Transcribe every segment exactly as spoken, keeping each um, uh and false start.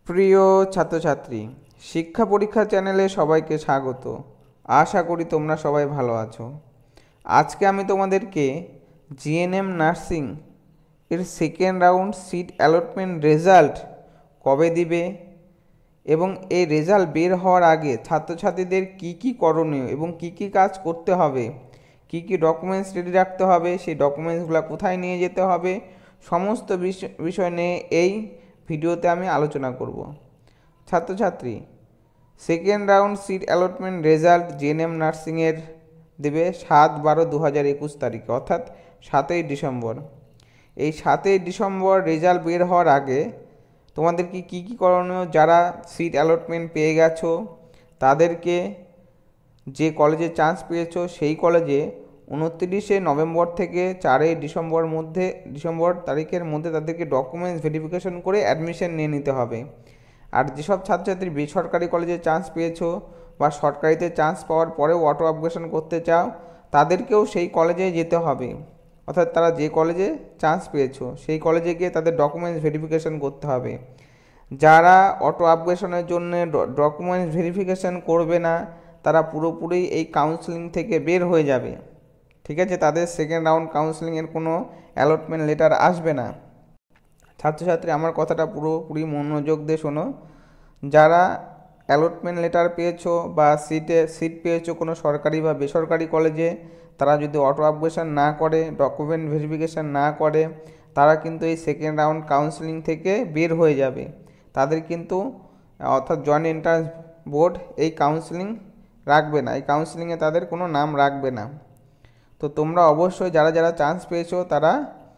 প্রিয় ছাত্রছাত্রী, শিক্ষা পরীক্ষা চ্যানেলে সবাইকে স্বাগত। আশা করি তোমরা সবাই ভালো আছো। আজকে আমি তোমাদেরকে জিএনএম নার্সিং এর second round seat allotment result কবে দিবে এবং এই রেজাল্ট বের হওয়ার আগে ছাত্রছাত্রীদের কি কি করণীয় এবং কি কি কাজ করতে হবে, কি কি ডকুমেন্টস রেডি রাখতে হবে, সেই ডকুমেন্টসগুলো কোথায় নিয়ে যেতে হবে, সমস্ত বিষয় নিয়ে এই ভিডিওতে আমি আলোচনা করব। ছাত্রছাত্রী, second round seat allotment result GNM নার্সিংয়ের দেবে সাত বারো দু হাজার একুশ তারিখে, অর্থাৎ সাতই ডিসেম্বর। এই সাতই ডিসেম্বর রেজাল্ট বের হওয়ার আগে তোমাদের কি কী কী করণীয়, যারা সিট অ্যালটমেন্ট পেয়ে গেছো তাদেরকে যে কলেজে চান্স পেয়েছো সেই কলেজে উনত্রিশে নভেম্বর থেকে চারই ডিসেম্বর মধ্যে ডিসেম্বর তারিখের মধ্যে তাদেরকে ডকুমেন্টস ভেরিফিকেশন করে অ্যাডমিশন নিয়ে নিতে হবে। আর যেসব ছাত্রছাত্রী বেসরকারি কলেজে চান্স পেয়েছো বা সরকারিতে চান্স পাওয়ার পরেও অটো আপগ্রেশন করতে চাও তাদেরকেও সেই কলেজে যেতে হবে, অর্থাৎ তারা যে কলেজে চান্স পেয়েছো সেই কলেজে গিয়ে তাদের ডকুমেন্টস ভেরিফিকেশন করতে হবে। যারা অটো আপগ্রেশনের জন্য ডকুমেন্টস ভেরিফিকেশন করবে না তারা পুরোপুরি এই কাউন্সেলিং থেকে বের হয়ে যাবে, ঠিক আছে? তাদের সেকেন্ড রাউন্ড কাউন্সেলিংয়ের কোনো অ্যালটমেন্ট লেটার আসবে না। ছাত্রছাত্রী, আমার কথাটা পুরোপুরি মনোযোগ দিয়ে শোনো। যারা অ্যালটমেন্ট লেটার পেয়েছো বা সিটে সিট পেয়েছো কোনো সরকারি বা বেসরকারি কলেজে, তারা যদি অটো আপগ্রেশন না করে, ডকুমেন্ট ভেরিফিকেশান না করে, তারা কিন্তু এই সেকেন্ড রাউন্ড কাউন্সেলিং থেকে বের হয়ে যাবে। তাদের কিন্তু অর্থাৎ জয়েন্ট এন্ট্রান্স বোর্ড এই কাউন্সেলিং রাখবে না, এই কাউন্সেলিংয়ে তাদের কোনো নাম রাখবে না। তো তোমরা অবশ্যই যারা যারা চান্স পেয়েছো তারা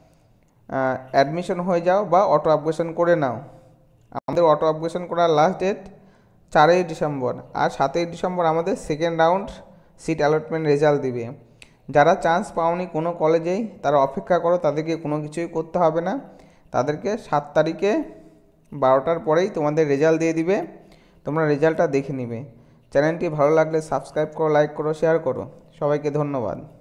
অ্যাডমিশন হয়ে যাও বা অটো আপগ্রেশন করে নাও। আমাদের অটো আপগ্রেশন করার লাস্ট ডেট চারই ডিসেম্বর, আর সাতই ডিসেম্বর আমাদের second round seat allotment result দিবে। যারা চান্স পাওনি কোনো কলেজেই তারা অপেক্ষা করো, তাদেরকে কোনো কিছুই করতে হবে না। তাদেরকে সাত তারিখে বারোটার পরেই তোমাদের রেজাল্ট দিয়ে দিবে, তোমরা রেজাল্টটা দেখে নিবে। চ্যানেলটি ভালো লাগলে সাবস্ক্রাইব করো, লাইক করো, শেয়ার করো। সবাইকে ধন্যবাদ।